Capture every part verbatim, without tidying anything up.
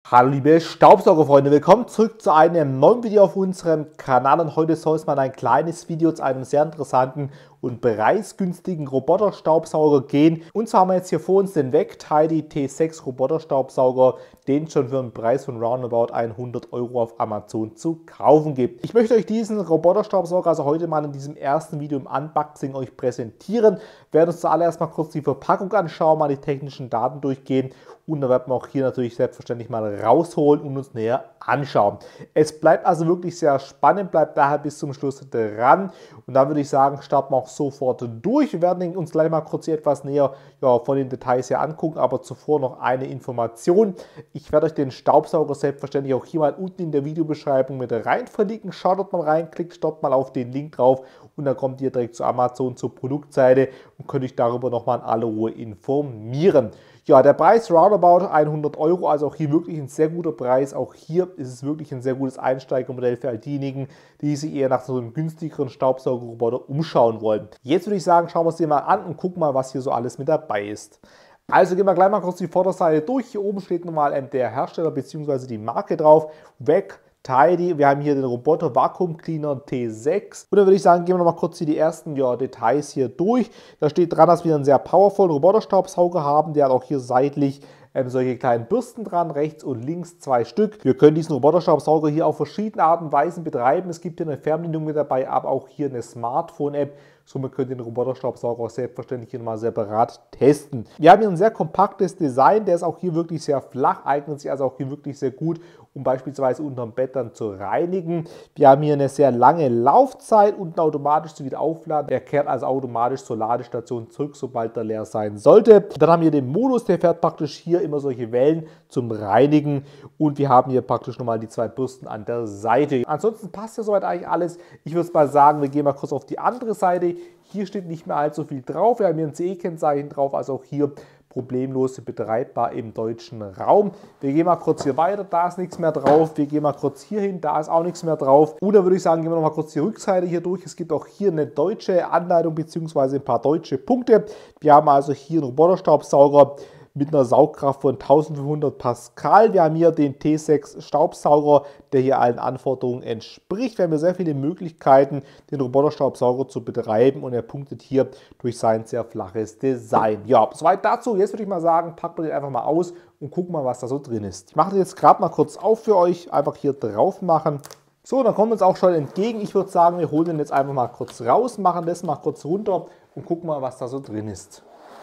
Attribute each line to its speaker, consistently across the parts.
Speaker 1: Hallo liebe Staubsaugerfreunde, willkommen zurück zu einem neuen Video auf unserem Kanal und heute soll es mal ein kleines Video zu einem sehr interessanten und preisgünstigen Roboterstaubsauger gehen. Und zwar haben wir jetzt hier vor uns den Wegtidy T sechs Roboterstaubsauger, den es schon für einen Preis von roundabout hundert Euro auf Amazon zu kaufen gibt. Ich möchte euch diesen Roboterstaubsauger also heute mal in diesem ersten Video im Unboxing euch präsentieren. Wir werden uns zuallererst mal kurz die Verpackung anschauen, mal die technischen Daten durchgehen und dann werden wir auch hier natürlich selbstverständlich mal rausholen und uns näher anschauen. Es bleibt also wirklich sehr spannend, bleibt daher bis zum Schluss dran und dann würde ich sagen, starten wir auch sofort durch. Wir werden uns gleich mal kurz hier etwas näher ja, von den Details hier angucken, aber zuvor noch eine Information. Ich werde euch den Staubsauger selbstverständlich auch hier mal unten in der Videobeschreibung mit rein verlinken. Schaut dort mal rein, klickt dort mal auf den Link drauf und dann kommt ihr direkt zu Amazon zur Produktseite und könnt euch darüber nochmal in aller Ruhe informieren. Ja, der Preis roundabout hundert Euro, also auch hier wirklich ein sehr guter Preis. Auch hier ist es wirklich ein sehr gutes Einsteigermodell für all diejenigen, die sich eher nach so einem günstigeren Staubsaugerroboter umschauen wollen. Jetzt würde ich sagen, schauen wir uns den mal an und gucken mal, was hier so alles mit dabei ist. Also gehen wir gleich mal kurz die Vorderseite durch. Hier oben steht nochmal der Hersteller bzw. die Marke drauf. Wegtidy. Wir haben hier den Roboter Vacuum Cleaner T sechs. Und dann würde ich sagen, gehen wir noch mal kurz hier die ersten ja, Details hier durch. Da steht dran, dass wir einen sehr powervollen Roboterstaubsauger haben. Der hat auch hier seitlich ähm, solche kleinen Bürsten dran, rechts und links zwei Stück. Wir können diesen Roboterstaubsauger hier auf verschiedene Arten und Weisen betreiben. Es gibt hier eine Fernbedienung mit dabei, aber auch hier eine Smartphone-App. Somit könnt ihr den Roboterstaubsauger auch selbstverständlich hier mal separat testen. Wir haben hier ein sehr kompaktes Design, der ist auch hier wirklich sehr flach, eignet sich also auch hier wirklich sehr gut, um beispielsweise unterm Bett dann zu reinigen. Wir haben hier eine sehr lange Laufzeit und automatisch zu wieder aufladen. Er kehrt also automatisch zur Ladestation zurück, sobald er leer sein sollte. Dann haben wir den Modus, der fährt praktisch hier immer solche Wellen zum Reinigen und wir haben hier praktisch nochmal die zwei Bürsten an der Seite. Ansonsten passt ja soweit eigentlich alles. Ich würde mal sagen, wir gehen mal kurz auf die andere Seite. Hier steht nicht mehr allzu viel drauf. Wir haben hier ein C E-Kennzeichen drauf, also auch hier problemlos betreibbar im deutschen Raum. Wir gehen mal kurz hier weiter, da ist nichts mehr drauf. Wir gehen mal kurz hier hin, da ist auch nichts mehr drauf. Und dann würde ich sagen, gehen wir noch mal kurz die Rückseite hier durch. Es gibt auch hier eine deutsche Anleitung bzw. ein paar deutsche Punkte. Wir haben also hier einen Roboterstaubsauger mit einer Saugkraft von eintausendfünfhundert Pascal. Wir haben hier den T sechs Staubsauger, der hier allen Anforderungen entspricht. Wir haben hier sehr viele Möglichkeiten, den Roboterstaubsauger zu betreiben und er punktet hier durch sein sehr flaches Design. Ja, soweit dazu. Jetzt würde ich mal sagen, packen wir den einfach mal aus und gucken mal, was da so drin ist. Ich mache den jetzt gerade mal kurz auf für euch, einfach hier drauf machen. So, dann kommen wir uns auch schon entgegen. Ich würde sagen, wir holen den jetzt einfach mal kurz raus, machen das mal kurz runter und gucken mal, was da so drin ist.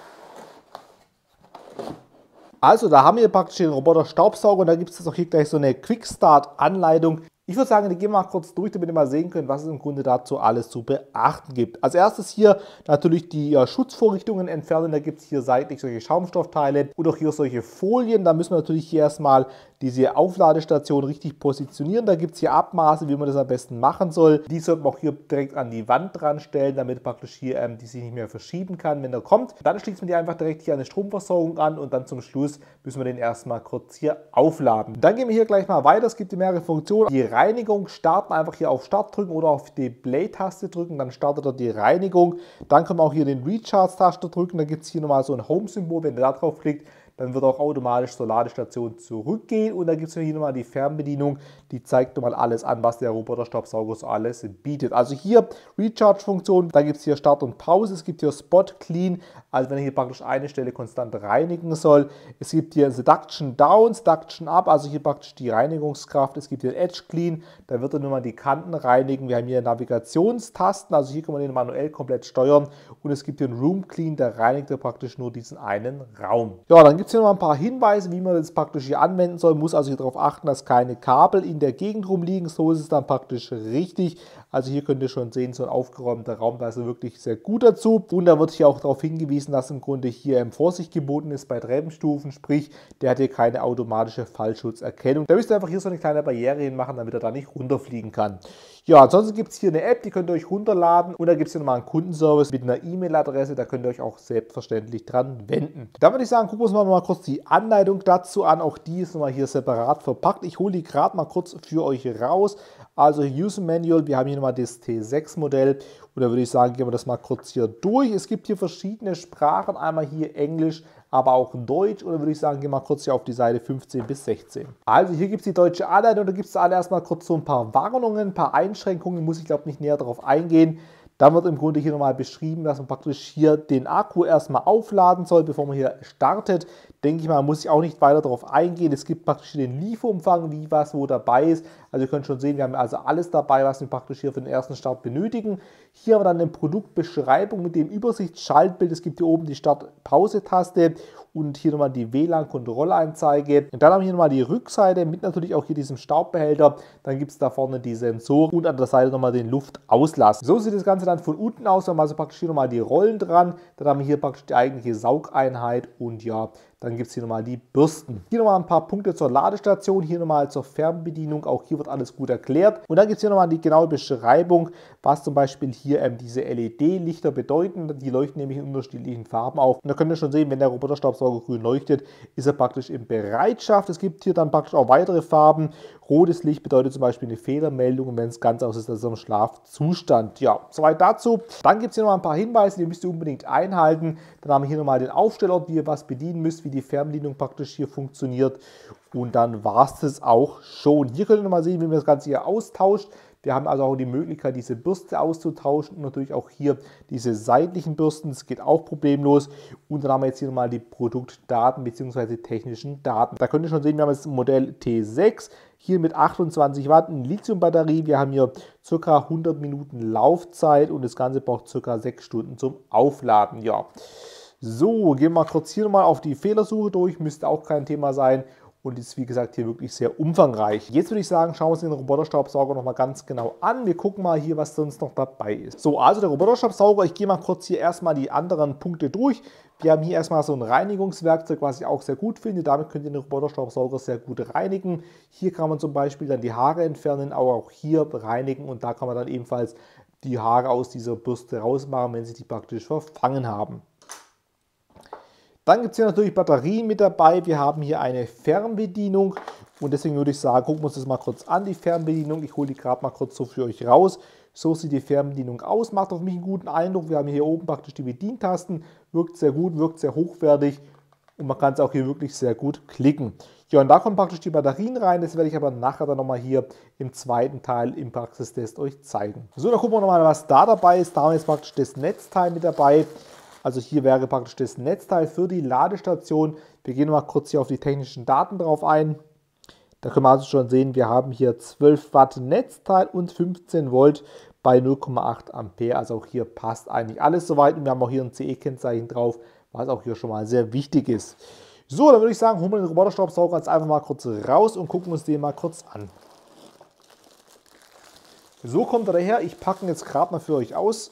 Speaker 1: Also da haben wir praktisch den Roboter-Staubsauger und da gibt es auch hier gleich so eine Quick-Start-Anleitung. Ich würde sagen, die gehen wir mal kurz durch, damit ihr mal sehen könnt, was es im Grunde dazu alles zu beachten gibt. Als erstes hier natürlich die ja, Schutzvorrichtungen entfernen. Da gibt es hier seitlich solche Schaumstoffteile und auch hier solche Folien. Da müssen wir natürlich hier erstmal diese Aufladestation richtig positionieren. Da gibt es hier Abmaße, wie man das am besten machen soll. Die sollte man auch hier direkt an die Wand dran stellen, damit praktisch hier ähm, die sich nicht mehr verschieben kann, wenn er kommt. Dann schließt man die einfach direkt hier an eine Stromversorgung an und dann zum Schluss müssen wir den erstmal kurz hier aufladen. Dann gehen wir hier gleich mal weiter. Es gibt hier mehrere Funktionen. Die Reinigung starten, einfach hier auf Start drücken oder auf die Play-Taste drücken, dann startet er die Reinigung. Dann können wir auch hier den Recharge-Taste drücken, da gibt es hier nochmal so ein Home-Symbol, wenn ihr da drauf klickt, dann wird auch automatisch zur Ladestation zurückgehen und dann gibt es hier nochmal die Fernbedienung, die zeigt nochmal alles an, was der Roboterstaubsauger so alles bietet. Also hier Recharge-Funktion, da gibt es hier Start und Pause, es gibt hier Spot Clean, also wenn ich hier praktisch eine Stelle konstant reinigen soll. Es gibt hier Seduction Down, Seduction Up, also hier praktisch die Reinigungskraft. Es gibt hier Edge Clean, da wird er nur mal die Kanten reinigen. Wir haben hier Navigationstasten, also hier kann man den manuell komplett steuern und es gibt hier einen Room Clean, der reinigt er praktisch nur diesen einen Raum. Ja, dann gibt es hier noch ein paar Hinweise, wie man das praktisch hier anwenden soll. Man muss also hier darauf achten, dass keine Kabel in der Gegend rumliegen. So ist es dann praktisch richtig. Also hier könnt ihr schon sehen, so ein aufgeräumter Raum, da ist er wirklich sehr gut dazu. Und da wird hier auch darauf hingewiesen, dass im Grunde hier Vorsicht geboten ist bei Treppenstufen, sprich, der hat hier keine automatische Fallschutzerkennung. Da müsst ihr einfach hier so eine kleine Barriere hinmachen, damit er da nicht runterfliegen kann. Ja, ansonsten gibt es hier eine App, die könnt ihr euch runterladen und da gibt es hier nochmal einen Kundenservice mit einer E-Mail-Adresse, da könnt ihr euch auch selbstverständlich dran wenden. Dann würde ich sagen, gucken wir uns mal, mal kurz die Anleitung dazu an, auch die ist nochmal hier separat verpackt. Ich hole die gerade mal kurz für euch raus. Also User Manual, wir haben hier nochmal das T sechs Modell und da würde ich sagen, gehen wir das mal kurz hier durch. Es gibt hier verschiedene Sprachen, einmal hier Englisch, aber auch in Deutsch. Oder würde ich sagen, gehen wir mal kurz hier auf die Seite fünfzehn bis sechzehn. Also hier gibt es die deutsche Anleitung, da gibt es alle erstmal kurz so ein paar Warnungen, ein paar Einschränkungen, muss ich glaube nicht näher darauf eingehen. Dann wird im Grunde hier nochmal beschrieben, dass man praktisch hier den Akku erstmal aufladen soll, bevor man hier startet. Denke ich mal, muss ich auch nicht weiter darauf eingehen. Es gibt praktisch den Lieferumfang, wie was wo dabei ist. Also ihr könnt schon sehen, wir haben also alles dabei, was wir praktisch hier für den ersten Start benötigen. Hier haben wir dann eine Produktbeschreibung mit dem Übersichtsschaltbild. Es gibt hier oben die Start-Pause-Taste und hier nochmal die W L A N-Kontrollanzeige. Und dann haben wir hier nochmal die Rückseite mit natürlich auch hier diesem Staubbehälter. Dann gibt es da vorne die Sensoren und an der Seite nochmal den Luftauslass. So sieht das Ganze dann von unten aus. Wir haben also praktisch hier nochmal die Rollen dran. Dann haben wir hier praktisch die eigentliche Saugeinheit und ja, dann gibt es hier nochmal die Bürsten. Hier nochmal ein paar Punkte zur Ladestation, hier nochmal zur Fernbedienung. Auch hier wird alles gut erklärt. Und dann gibt es hier nochmal die genaue Beschreibung, was zum Beispiel hier ähm, diese L E D-Lichter bedeuten. Die leuchten nämlich in unterschiedlichen Farben auf. Und da könnt ihr schon sehen, wenn der Roboterstaubsauger grün leuchtet, ist er praktisch in Bereitschaft. Es gibt hier dann praktisch auch weitere Farben. Rotes Licht bedeutet zum Beispiel eine Fehlermeldung und wenn es ganz aus ist, das ist im Schlafzustand. Ja, soweit dazu. Dann gibt es hier noch ein paar Hinweise, die müsst ihr unbedingt einhalten. Dann haben wir hier nochmal den Aufstellort, wie ihr was bedienen müsst, wie die Fernbedienung praktisch hier funktioniert. Und dann war es das auch schon. Hier könnt ihr nochmal sehen, wie man das Ganze hier austauscht. Wir haben also auch die Möglichkeit, diese Bürste auszutauschen und natürlich auch hier diese seitlichen Bürsten. Das geht auch problemlos. Und dann haben wir jetzt hier nochmal die Produktdaten bzw. technischen Daten. Da könnt ihr schon sehen, wir haben jetzt ein Modell T sechs. Hier mit achtundzwanzig Watt Lithium-Batterie. Wir haben hier ca. hundert Minuten Laufzeit und das Ganze braucht ca. sechs Stunden zum Aufladen. Ja. So, gehen wir mal kurz hier nochmal auf die Fehlersuche durch. Müsste auch kein Thema sein. Und ist, wie gesagt, hier wirklich sehr umfangreich. Jetzt würde ich sagen, schauen wir uns den Roboterstaubsauger nochmal ganz genau an. Wir gucken mal hier, was sonst noch dabei ist. So, also der Roboterstaubsauger. Ich gehe mal kurz hier erstmal die anderen Punkte durch. Wir haben hier erstmal so ein Reinigungswerkzeug, was ich auch sehr gut finde. Damit könnt ihr den Roboterstaubsauger sehr gut reinigen. Hier kann man zum Beispiel dann die Haare entfernen, aber auch hier reinigen. Und da kann man dann ebenfalls die Haare aus dieser Bürste rausmachen, wenn sie die praktisch verfangen haben. Dann gibt es hier natürlich Batterien mit dabei. Wir haben hier eine Fernbedienung und deswegen würde ich sagen, gucken wir uns das mal kurz an, die Fernbedienung. Ich hole die gerade mal kurz so für euch raus. So sieht die Fernbedienung aus, macht auf mich einen guten Eindruck. Wir haben hier oben praktisch die Bedientasten, wirkt sehr gut, wirkt sehr hochwertig und man kann es auch hier wirklich sehr gut klicken. Ja, und da kommen praktisch die Batterien rein, das werde ich aber nachher dann nochmal hier im zweiten Teil im Praxistest euch zeigen. So, dann gucken wir nochmal, was da dabei ist. Da haben wir jetzt praktisch das Netzteil mit dabei. Also hier wäre praktisch das Netzteil für die Ladestation. Wir gehen mal kurz hier auf die technischen Daten drauf ein. Da können wir also schon sehen, wir haben hier zwölf Watt Netzteil und fünfzehn Volt bei null Komma acht Ampere. Also auch hier passt eigentlich alles soweit. Und wir haben auch hier ein C E-Kennzeichen drauf, was auch hier schon mal sehr wichtig ist. So, dann würde ich sagen, holen wir den Roboterstaubsauger jetzt einfach mal kurz raus und gucken uns den mal kurz an. So kommt er daher. Ich packe ihn jetzt gerade mal für euch aus.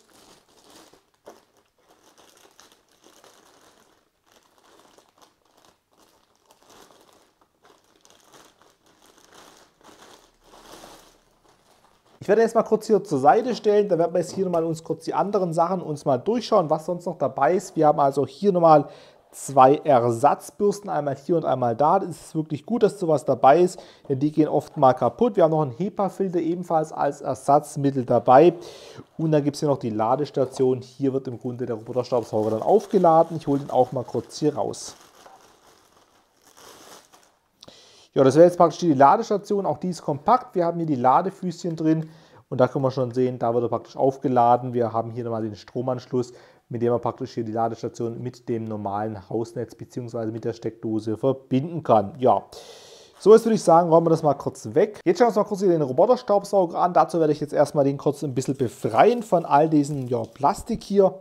Speaker 1: Ich werde jetzt mal kurz hier zur Seite stellen, dann werden wir jetzt hier nochmal uns kurz die anderen Sachen uns mal durchschauen, was sonst noch dabei ist. Wir haben also hier nochmal zwei Ersatzbürsten, einmal hier und einmal da. Das ist wirklich gut, dass sowas dabei ist, denn die gehen oft mal kaputt. Wir haben noch einen HEPA-Filter ebenfalls als Ersatzmittel dabei. Und dann gibt es hier noch die Ladestation. Hier wird im Grunde der Roboterstaubsauger dann aufgeladen. Ich hole den auch mal kurz hier raus. Ja, das wäre jetzt praktisch die Ladestation, auch die ist kompakt. Wir haben hier die Ladefüßchen drin und da können wir schon sehen, da wird er praktisch aufgeladen. Wir haben hier nochmal den Stromanschluss, mit dem man praktisch hier die Ladestation mit dem normalen Hausnetz bzw. mit der Steckdose verbinden kann. Ja, so jetzt würde ich sagen, räumen wir das mal kurz weg. Jetzt schauen wir uns mal kurz hier den Roboterstaubsauger an. Dazu werde ich jetzt erstmal den kurz ein bisschen befreien von all diesen ja, Plastik hier.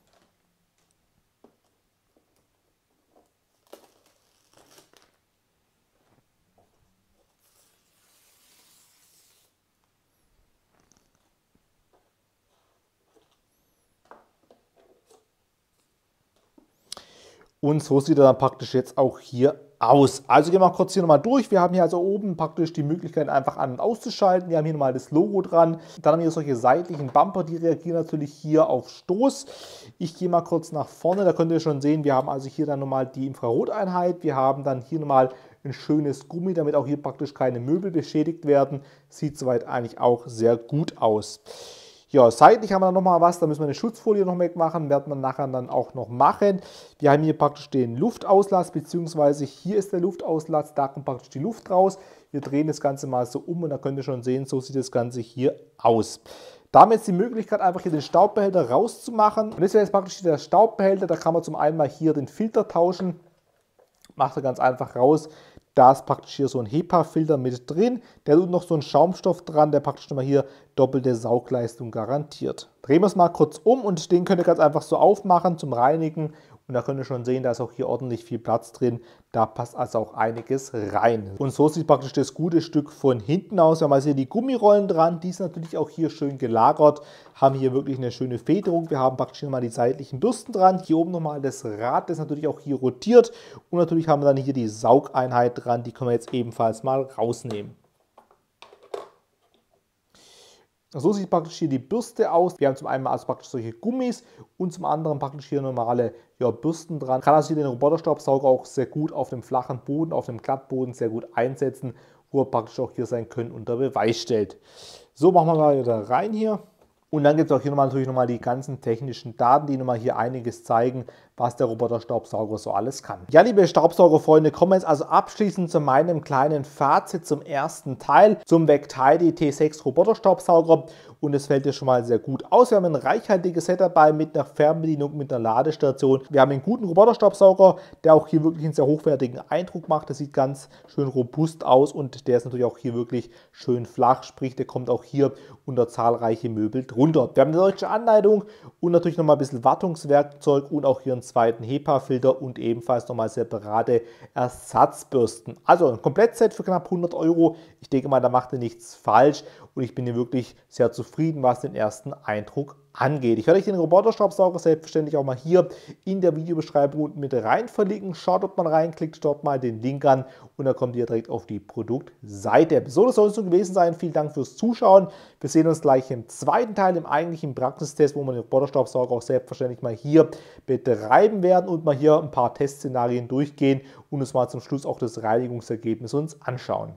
Speaker 1: Und so sieht er dann praktisch jetzt auch hier aus. Also gehen wir mal kurz hier nochmal durch. Wir haben hier also oben praktisch die Möglichkeit einfach an- und auszuschalten. Wir haben hier nochmal das Logo dran. Dann haben wir solche seitlichen Bumper, die reagieren natürlich hier auf Stoß. Ich gehe mal kurz nach vorne. Da könnt ihr schon sehen, wir haben also hier dann nochmal die Infraroteinheit. Wir haben dann hier nochmal ein schönes Gummi, damit auch hier praktisch keine Möbel beschädigt werden. Sieht soweit eigentlich auch sehr gut aus. Ja, seitlich haben wir dann nochmal was, da müssen wir eine Schutzfolie noch wegmachen, werden wir nachher dann auch noch machen. Wir haben hier praktisch den Luftauslass, beziehungsweise hier ist der Luftauslass, da kommt praktisch die Luft raus. Wir drehen das Ganze mal so um und da könnt ihr schon sehen, so sieht das Ganze hier aus. Da haben wir jetzt die Möglichkeit, einfach hier den Staubbehälter rauszumachen. Und das wäre jetzt praktisch der Staubbehälter, da kann man zum einen mal hier den Filter tauschen. Macht er ganz einfach raus. Da ist praktisch hier so ein HEPA-Filter mit drin. Der tut noch so einen Schaumstoff dran, der praktisch nochmal hier doppelte Saugleistung garantiert. Drehen wir es mal kurz um und den könnt ihr ganz einfach so aufmachen zum Reinigen. Und da könnt ihr schon sehen, da ist auch hier ordentlich viel Platz drin. Da passt also auch einiges rein. Und so sieht praktisch das gute Stück von hinten aus. Wir haben also hier die Gummirollen dran. Die sind natürlich auch hier schön gelagert. Haben hier wirklich eine schöne Federung. Wir haben praktisch hier mal die seitlichen Bürsten dran. Hier oben nochmal das Rad, das natürlich auch hier rotiert. Und natürlich haben wir dann hier die Saugeinheit dran. Die können wir jetzt ebenfalls mal rausnehmen. So sieht praktisch hier die Bürste aus. Wir haben zum einen also praktisch solche Gummis und zum anderen praktisch hier normale ja, Bürsten dran. Kann also hier den Roboterstaubsauger auch sehr gut auf dem flachen Boden, auf dem Glattboden sehr gut einsetzen, wo er praktisch auch hier sein Können unter Beweis stellt. So, machen wir mal wieder rein hier. Und dann gibt es auch hier nochmal, natürlich nochmal die ganzen technischen Daten, die nochmal hier einiges zeigen, was der Roboterstaubsauger so alles kann. Ja, liebe Staubsaugerfreunde, kommen wir jetzt also abschließend zu meinem kleinen Fazit zum ersten Teil, zum Vectidy T sechs Roboterstaubsauger. Und es fällt dir schon mal sehr gut aus. Wir haben ein reichhaltiges Set dabei mit einer Fernbedienung, mit einer Ladestation. Wir haben einen guten Roboterstaubsauger, der auch hier wirklich einen sehr hochwertigen Eindruck macht. Das sieht ganz schön robust aus und der ist natürlich auch hier wirklich schön flach, sprich der kommt auch hier unter zahlreiche Möbel drunter. Wir haben eine deutsche Anleitung und natürlich nochmal ein bisschen Wartungswerkzeug und auch hier einen zweiten HEPA-Filter und ebenfalls nochmal separate Ersatzbürsten. Also ein Komplettset für knapp hundert Euro. Ich denke mal, da macht ihr nichts falsch und ich bin hier wirklich sehr zufrieden, was den ersten Eindruck angeht. Ich werde euch den Roboterstaubsauger selbstverständlich auch mal hier in der Videobeschreibung unten mit rein verlinken. Schaut, ob man reinklickt, dort mal den Link an und dann kommt ihr direkt auf die Produktseite. So, das soll es so gewesen sein. Vielen Dank fürs Zuschauen. Wir sehen uns gleich im zweiten Teil, im eigentlichen Praxistest, wo wir den Roboterstaubsauger auch selbstverständlich mal hier betreiben werden und mal hier ein paar Testszenarien durchgehen und uns mal zum Schluss auch das Reinigungsergebnis uns anschauen.